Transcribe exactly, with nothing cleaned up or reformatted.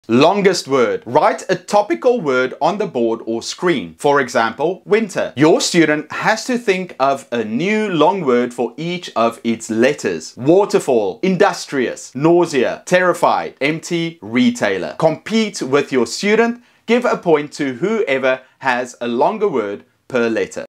Longest word. Write a topical word on the board or screen. For example, winter. Your student has to think of a new long word for each of its letters. Waterfall, industrious, nausea, terrified, empty, retailer. Compete with your student. Give a point to whoever has a longer word per letter.